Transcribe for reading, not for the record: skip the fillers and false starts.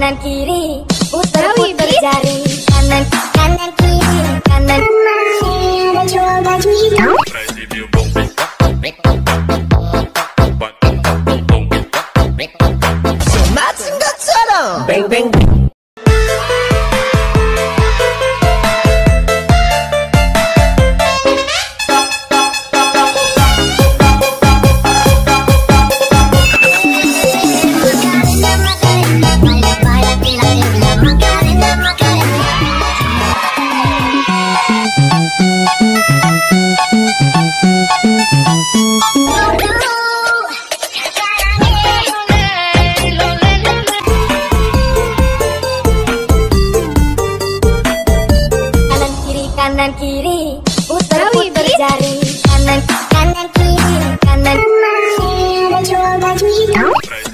kanan kiri, puter-puter jari, kanan kanan kiri, kanan. Ada jual baju hitam. 맞은 것처럼 뱅뱅. Kanan kiri, puter-puter jari, kanan kanan kiri, kanan. Ada jual baju hitam.